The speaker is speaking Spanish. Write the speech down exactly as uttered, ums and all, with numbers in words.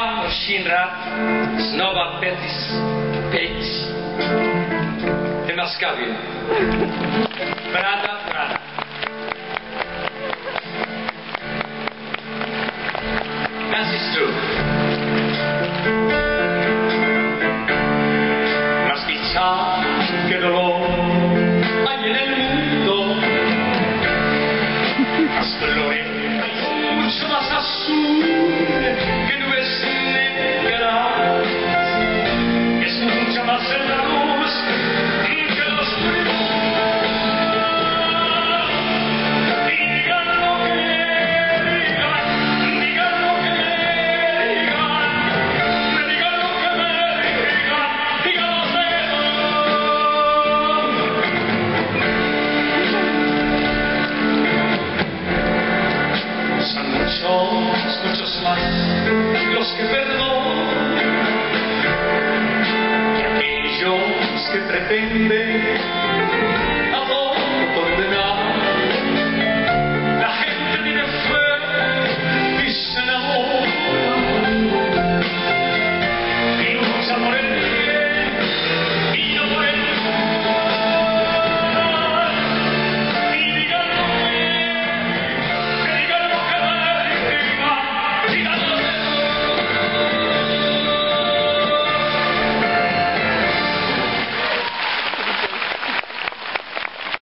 Shinra, Shinra, Snova Petis, Petis. Temascavio. Brada, brada. That is true. Mas quizá que dolor hay en el mundo, más flores, mucho más azul que nubes negras, es mucha más la luz que los oscuridad. Y digan lo que digan, digan lo que me digan, me digan lo que me digan, digan los dedos. Son muchos, muchos más los que perdonan que aquellos que pretenden